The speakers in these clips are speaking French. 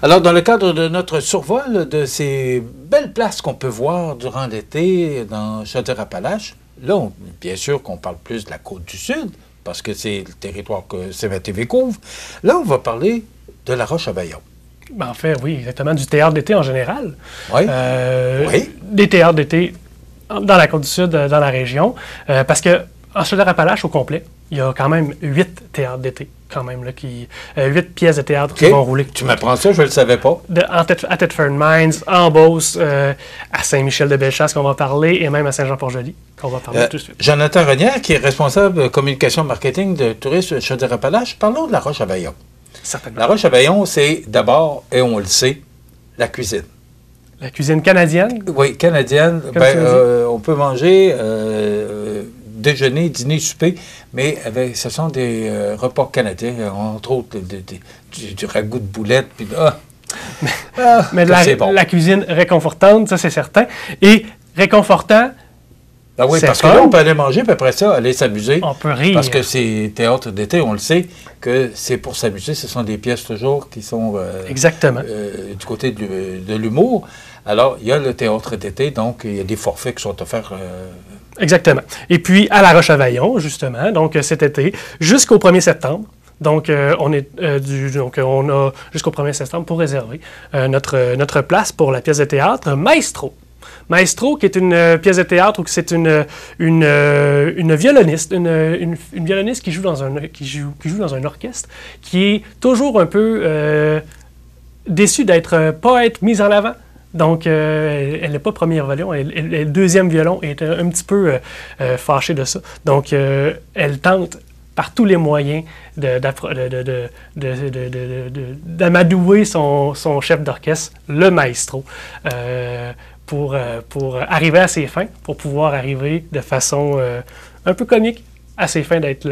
Alors, dans le cadre de notre survol de ces belles places qu'on peut voir durant l'été dans Chaudière-Appalaches, là, bien sûr qu'on parle plus de la côte du Sud, parce que c'est le territoire que CVTV couvre. Là, on va parler de la Roche-à-Bayon. Ben, en fait, oui, exactement, du théâtre d'été en général. Oui. Oui. Des théâtres d'été dans la côte du Sud, dans la région, parce que en Chaudière-Appalaches au complet, il y a quand même 8 théâtres d'été, quand même, là, 8 pièces de théâtre qui vont rouler. Tu m'apprends ça, je ne le savais pas. À Thetford Mines, en Beauce, à Saint-Michel-de-Bellechasse qu'on va parler, et même à Saint-Jean-Port-Joli qu'on va parler tout de suite. Jonathan Renière, qui est responsable de communication marketing de Tourisme Chaudière-Appalaches, parlons de la Roche-à-Bayon. Certainement. La Roche-à-Bayon, c'est d'abord, et on le sait, la cuisine. La cuisine canadienne? Oui, canadienne. On peut manger déjeuner, dîner, souper, mais ce sont des repas canadiens, entre autres du ragoût de boulettes. Puis, mais la cuisine réconfortante, ça c'est certain. Et réconfortant, ah oui, parce que là, on peut aller manger, puis après ça, aller s'amuser. On peut rire. Parce que c'est théâtre d'été, on le sait, que c'est pour s'amuser. Ce sont des pièces toujours qui sont exactement. Du côté de l'humour. Alors, il y a le théâtre d'été, donc il y a des forfaits qui sont offerts. Exactement. Et puis, à la Roche-à-Bayon, justement, donc cet été, jusqu'au 1er septembre. Donc, on a jusqu'au 1er septembre pour réserver notre place pour la pièce de théâtre Maestro. Maestro, qui est une pièce de théâtre où c'est une violoniste, une violoniste qui joue dans un orchestre, qui est toujours un peu déçue pas être mise en avant. Donc, elle n'est pas premier violon, elle est deuxième violon et est un petit peu fâchée de ça. Donc, elle tente par tous les moyens d'amadouer son chef d'orchestre, le maestro, pour arriver à ses fins, pour pouvoir arriver de façon un peu comique à ses fins d'être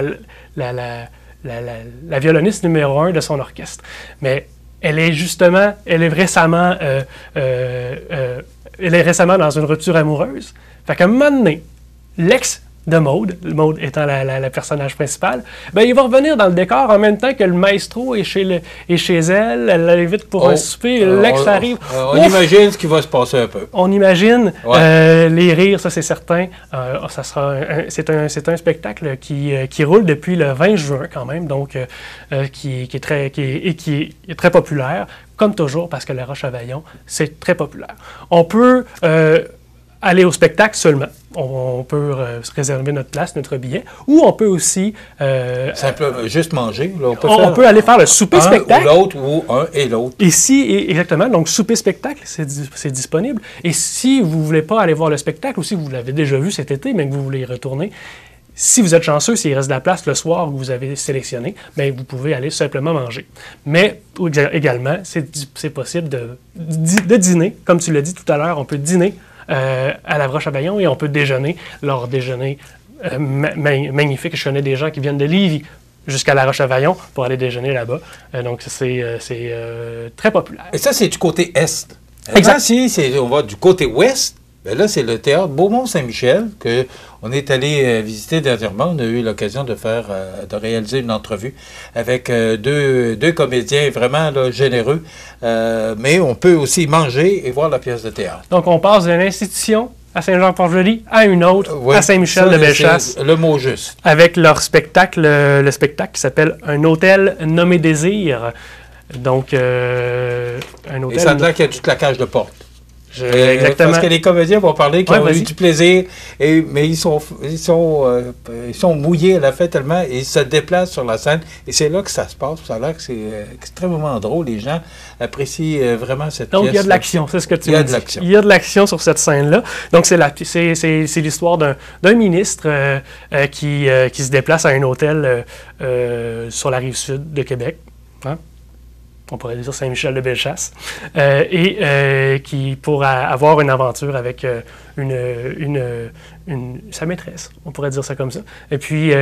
la violoniste numéro 1 de son orchestre. Mais elle est récemment dans une rupture amoureuse. Fait qu'à un moment donné, l'ex de Maude étant la personnage principale, ben, il va revenir dans le décor en même temps que le maestro est chez elle, elle l'invite pour un souper, l'ex arrive. On imagine ce qui va se passer un peu. On imagine les rires, ça c'est certain. C'est un spectacle qui roule depuis le 20 juin quand même, donc qui est très populaire, comme toujours, parce que la Roche-à-Bayon, c'est très populaire. On peut aller au spectacle seulement. On peut réserver notre place, notre billet, ou on peut aussi... Simplement, juste manger. Là, on peut aller faire le souper-spectacle. Ou l'autre, ou un et l'autre. Exactement, donc souper-spectacle, c'est disponible. Et si vous ne voulez pas aller voir le spectacle, ou si vous l'avez déjà vu cet été, mais que vous voulez y retourner, si vous êtes chanceux, s'il reste de la place le soir que vous avez sélectionné, bien, vous pouvez aller simplement manger. Mais également, c'est possible de dîner. Comme tu l'as dit tout à l'heure, on peut dîner à la Roche-à-Bayon et on peut déjeuner. Leur déjeuner magnifique. Je connais des gens qui viennent de Lévis jusqu'à la Roche-à-Bayon pour aller déjeuner là-bas. Donc, c'est très populaire. Et ça, c'est du côté est. Exact. Si on va du côté ouest, bien là, c'est le théâtre Beaumont-Saint-Michel qu'on est allé visiter dernièrement. On a eu l'occasion de réaliser une entrevue avec deux comédiens vraiment là, généreux. Mais on peut aussi manger et voir la pièce de théâtre. Donc, on passe d'une institution à Saint-Jean-Port-Joli à une autre, à Saint-Michel-de-Bellechasse. Le mot juste. Avec leur spectacle, le spectacle qui s'appelle Un hôtel nommé Désir. Donc, un hôtel... Et ça a l'air qu'il y a du claquage de porte. Exactement. Parce que les comédiens vont parler qu'ils ont eu du plaisir, mais ils sont mouillés à la fin tellement, et ils se déplacent sur la scène, et c'est là que ça se passe. Ça a l'air que c'est extrêmement drôle. Les gens apprécient vraiment cette pièce. Donc, il y a de l'action, c'est ce que tu me dis. Il y a de l'action sur cette scène-là. Donc, c'est l'histoire d'un ministre qui se déplace à un hôtel sur la rive sud de Québec. Hein? On pourrait dire Saint-Michel-de-Bellechasse, qui pour avoir une aventure avec sa maîtresse, on pourrait dire ça comme ça. Et puis,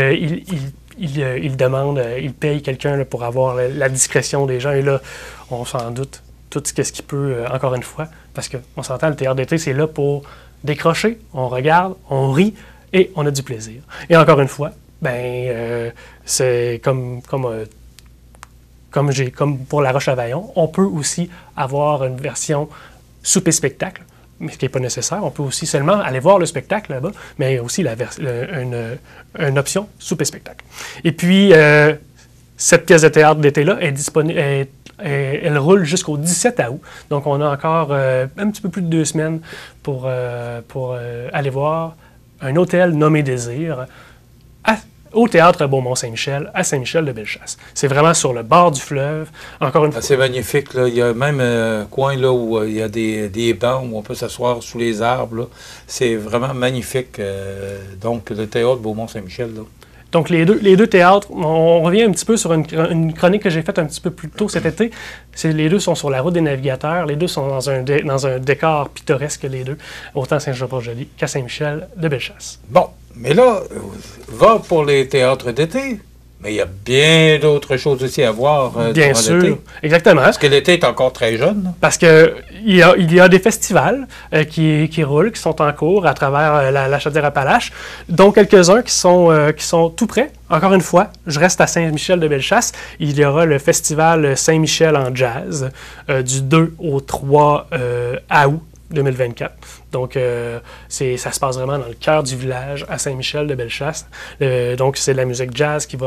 il paye quelqu'un pour avoir la discrétion des gens, et là, on s'en doute tout ce qu'il peut, encore une fois, parce qu'on s'entend, le théâtre d'été, c'est là pour décrocher, on regarde, on rit, et on a du plaisir. Et encore une fois, c'est comme comme pour La Roche-à-Vaillant, on peut aussi avoir une version souper-spectacle, mais ce qui n'est pas nécessaire. On peut aussi seulement aller voir le spectacle là-bas, mais aussi une option souper-spectacle. Et puis, cette pièce de théâtre d'été-là est disponible. Elle roule jusqu'au 17 août. Donc, on a encore un petit peu plus de 2 semaines pour aller voir un hôtel nommé Désir au Théâtre Beaumont-Saint-Michel, à Saint-Michel-de-Bellechasse. C'est vraiment sur le bord du fleuve. Encore une fois. C'est magnifique. Là. Il y a même un coin là, où il y a des bancs où on peut s'asseoir sous les arbres. C'est vraiment magnifique. Donc, le Théâtre Beaumont-Saint-Michel. Là. Donc, les deux théâtres, on revient un petit peu sur une chronique que j'ai faite un petit peu plus tôt cet été. Les deux sont sur la route des navigateurs. Les deux sont dans un décor pittoresque, les deux, autant Saint-Jean-Port-Joli qu'à Saint-Michel-de-Bellechasse. Bon, mais là, va pour les théâtres d'été. Mais il y a bien d'autres choses aussi à voir bien durant sûr, l'été. Exactement. Parce que l'été est encore très jeune. Là. Parce qu'il y a des festivals qui roulent, qui sont en cours à travers la Chaudière-Appalaches, dont quelques-uns qui sont tout près. Encore une fois, je reste à Saint-Michel-de-Bellechasse. Il y aura le festival Saint-Michel en jazz du 2 au 3 août 2024. Donc, ça se passe vraiment dans le cœur du village, à Saint-Michel-de-Bellechasse. Donc, c'est de la musique jazz qui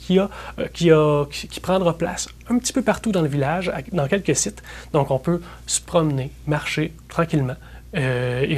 prendra place un petit peu partout dans le village, dans quelques sites. Donc, on peut se promener, marcher tranquillement et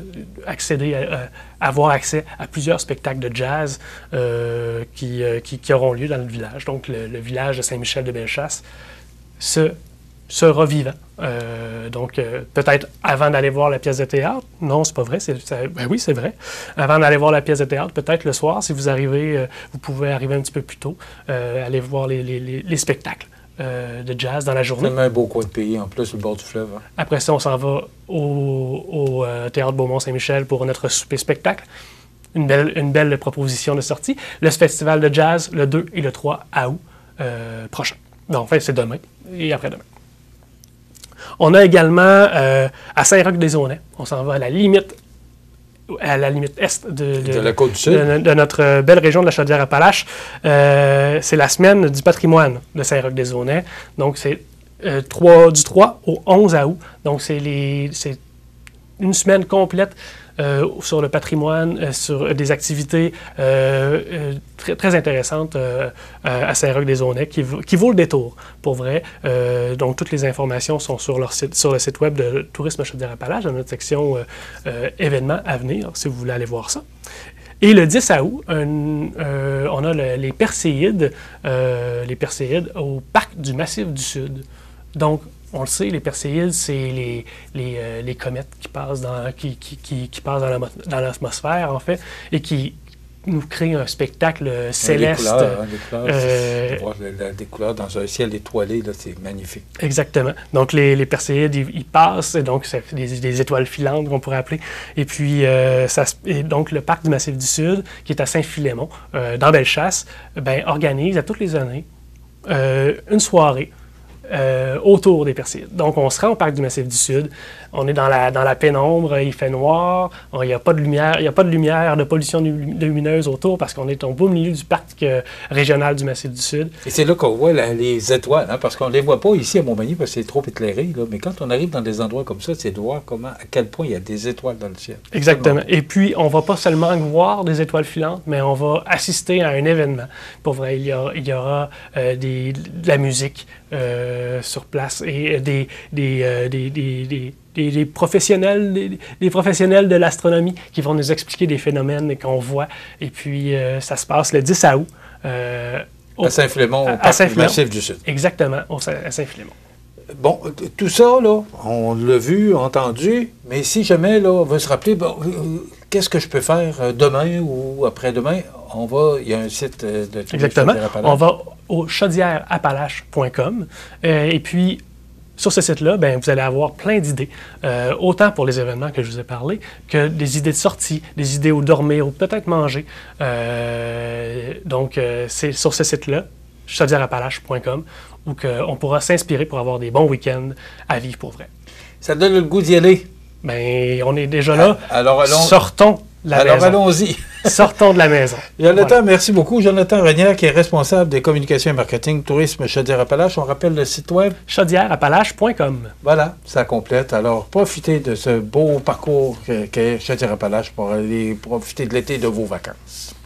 avoir accès à plusieurs spectacles de jazz qui auront lieu dans le village. Donc, le village de Saint-Michel-de-Bellechasse sera vivant. Donc, peut-être avant d'aller voir la pièce de théâtre. Non, c'est pas vrai. Ben oui, c'est vrai. Avant d'aller voir la pièce de théâtre, peut-être le soir, si vous arrivez, vous pouvez arriver un petit peu plus tôt, aller voir les spectacles de jazz dans la journée. C'est un beau coin de pays, en plus, le bord du fleuve. Hein. Après ça, on s'en va au Théâtre Beaumont-Saint-Michel pour notre souper-spectacle. Une belle proposition de sortie. Le festival de jazz, le 2 et le 3 août prochain. Non, enfin, c'est demain et après-demain. On a également à Saint-Roch-des-Aunais, on s'en va à la limite est de la Côte-du-Sud. De notre belle région de la Chaudière-Appalaches. C'est la semaine du patrimoine de Saint-Roch-des-Aunais. Donc, c'est du 3 au 11 août. Donc, c'est une semaine complète sur le patrimoine, sur des activités très, très intéressantes à Saint-Roch-des-Aunais qui vaut le détour, pour vrai. Donc, toutes les informations sont sur le site web de Tourisme Chaudière-Appalaches, dans notre section événements à venir, si vous voulez aller voir ça. Et le 10 août, on a les Perséides au parc du Massif du Sud. Donc, on le sait, les Perséides, c'est les comètes qui passent dans l'atmosphère, en fait, et qui nous créent un spectacle céleste. Des couleurs, des couleurs dans un ciel étoilé, là, c'est magnifique. Exactement. Donc, les Perséides, ils passent, et donc c'est des étoiles filantes qu'on pourrait appeler. Et puis, donc, le parc du Massif du Sud, qui est à Saint-Philémon, dans Bellechasse, organise à toutes les années une soirée autour des Perséides. Donc, on se rend au parc du Massif du Sud. On est dans la pénombre, il fait noir, il n'y a pas de lumière, de pollution lumineuse autour parce qu'on est au beau milieu du parc régional du Massif du Sud. Et c'est là qu'on voit les étoiles, hein, parce qu'on ne les voit pas ici à Montmagny parce que c'est trop éclairé. Là, mais quand on arrive dans des endroits comme ça, c'est de voir à quel point il y a des étoiles dans le ciel. Exactement. Et puis, on ne va pas seulement voir des étoiles filantes, mais on va assister à un événement. Pour vrai, il y aura de la musique sur place et des professionnels de l'astronomie qui vont nous expliquer des phénomènes qu'on voit. Et puis, ça se passe le 10 août. À Saint-Philémon, au parc du Massif du Sud. Exactement, à Saint-Philémon. Bon, tout ça, là, on l'a vu, entendu, mais si jamais, là, on veut se rappeler, qu'est-ce que je peux faire demain ou après-demain? Il y a un site de Exactement. On va au chaudièreappalaches.com et puis, sur ce site-là, vous allez avoir plein d'idées, autant pour les événements que je vous ai parlé, que des idées de sortie, des idées où dormir ou peut-être manger. Donc, c'est sur ce site-là, chaudièreappalaches.com, où on pourra s'inspirer pour avoir des bons week-ends à vivre pour vrai. Ça donne le goût d'y aller. On est déjà là. Alors, allons. Sortons la Alors, maison. allons-y. Sortons de la maison. Jonathan, Voilà. merci beaucoup. Jonathan Renière, qui est responsable des communications et marketing tourisme Chaudière-Appalaches. On rappelle le site web. Chaudièreappalaches.com. Voilà, ça complète. Alors, profitez de ce beau parcours qu'est Chaudière-Appalaches pour aller profiter de l'été de vos vacances.